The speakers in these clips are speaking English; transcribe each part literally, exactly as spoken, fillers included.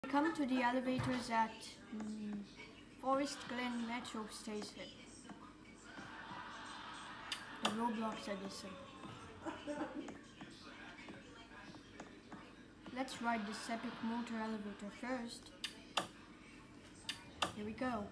We come to the elevators at mm, Forest Glen Metro Station. The Roblox edition. Let's ride this epic motor elevator first. Here we go.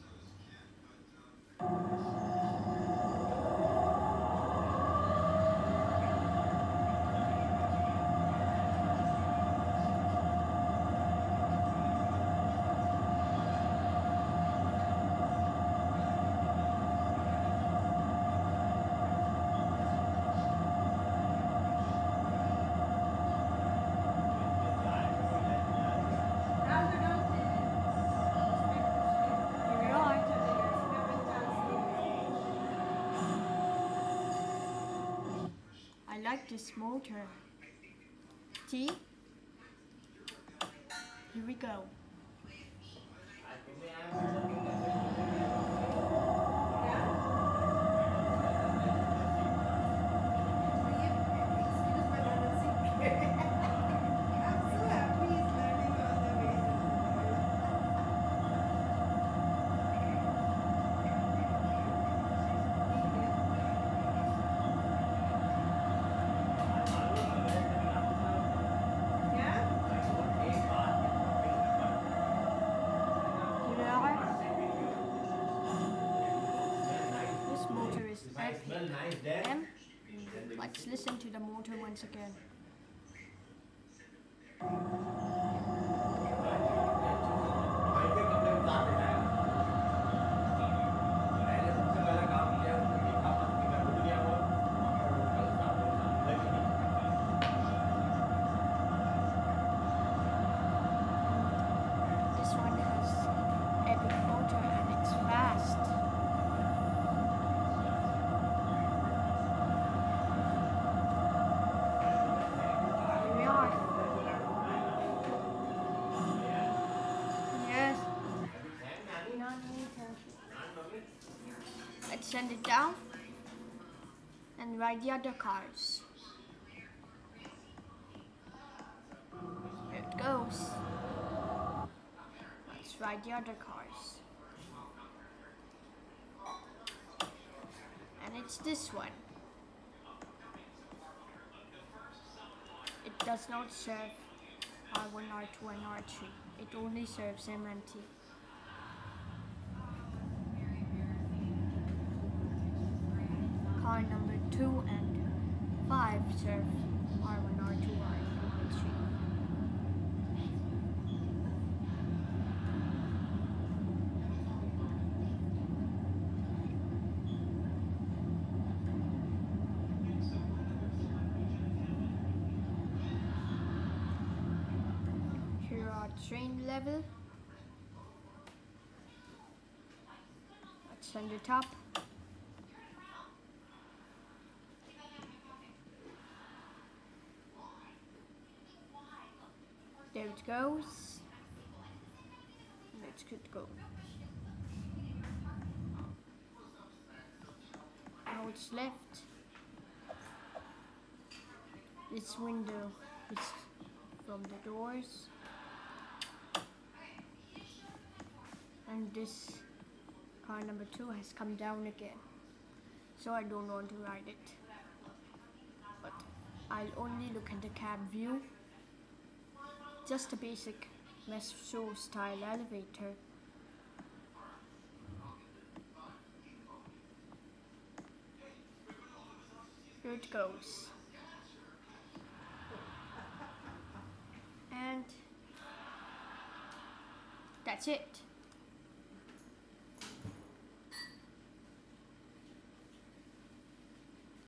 I like this motor. T. Here we go. M. Let's listen to the motor once again. This one has epic motor and it's fast. Let's send it down and ride the other cars. Here it goes. Let's ride the other cars. And it's this one. It does not serve R one, R two and R three. It only serves M and T. Car number two and five serve R one, R two, R three. Here are train level. Let's send it up. There it goes. Let's get go. Now it's left. This window is from the doors. And this car number two has come down again. So I don't want to ride it. But I'll only look at the cab view. Just a basic metro style elevator. Here it goes. And that's it.